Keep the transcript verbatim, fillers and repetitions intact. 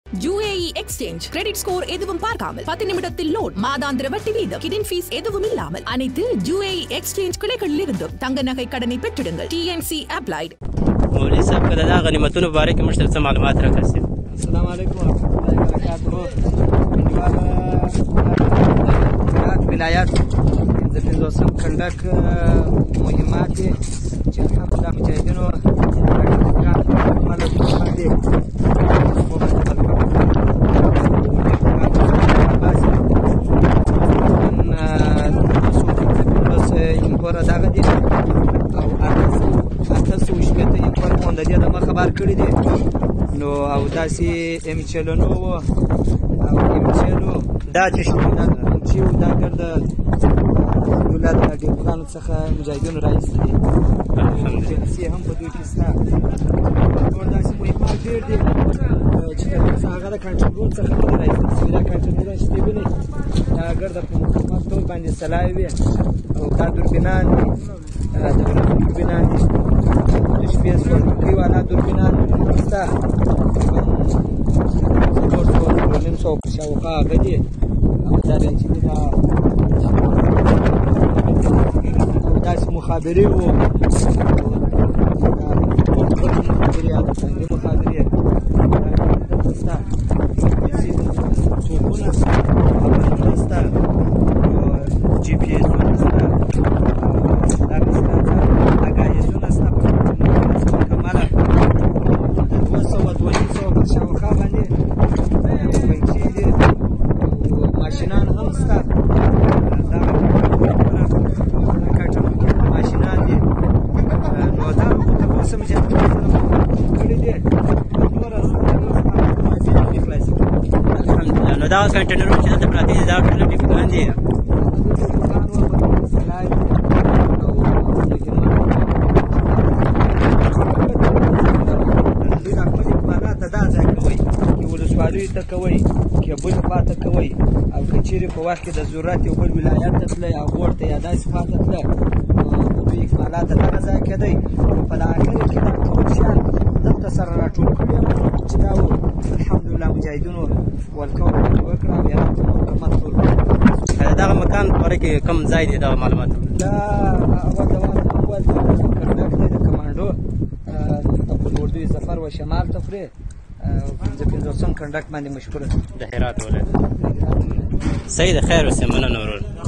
U A E Exchange Credit Score எதுவும் பார்க்காமல் பத்து நிமிடத்தில் லோன் மாதாந்திர வட்டி வீதம் கிடின் ஃபீஸ் எதுவும் இல்லாமல் அனைத்து U A E Exchange கிளைகளில் இருந்தும் தங்க நகை கடனை பெற்றிடுங்கள். T N C applied. مولوي صاحب کله دا غنیمتونو باره کې موږ ته څه معلومات راکړئ. السلام علیکم ورحمۃ اللہ وبرکاتہ. ولایت د پنځوسم کنډک مهمات دي چې الحمدلله مجاهدینو خبر کړی دی نو او داسې ام چلونو او ام چلو دا چې شو چې دا ګرد ولادت د ګران څخه مجاهدینو راځي دي الحمدلله سي هم په دوی کې ستا نو داسې مهمات ډېر دي چې هغه د کنټرول څخه راځي دا کنټرول شته ویني دا ګرد په مکمل ډول باندې سلای وي او دا دوربینان دي دا دوربینان دي شپې سوري والا دوربینان ستا نیم سو شاوخوا هغه دي او دا چې دا داسې مخابرې وو مخابرې هغه څنګه مخابرې ستا څوکونه خبرونه ستا جی پی ایس ستا دغه ستا اګایزونه ستا کماله دوه سوه دوه نیم سوه په شاوخوا باندې بنکې دي ماشینان هم ستا دغه کټونکي ماشینان دي نو دا خو تر اوسه مجاهدینو کړي دي نور الحمدلله نو دا کنټینرونه چې دلته پراته دي دا ټول ډیپګان دي ته کوي کیبل پاته کوي او کچيري په وخت کې د ضرورت یو بل ولایت ته تللی او ورته یا داسې خواته تللی دوی اکمالات دغه ځای کې دی په اخر کې دا ټول شیان دلته سره راټول کړي چې دا الحمدلله مجاهدینو ولکوم وکړه بیا مکمل ټول دغه مکان پرې کې کم ځای دی دا معلومات دا اول دوام اول کنډک دی د کمانډو د اردوی ظفر و شمال تفریح د پنځوسم کنډک باندې مشهوره د هرات ولایت. صحیح ده، خیر اوسې، مننه ورور.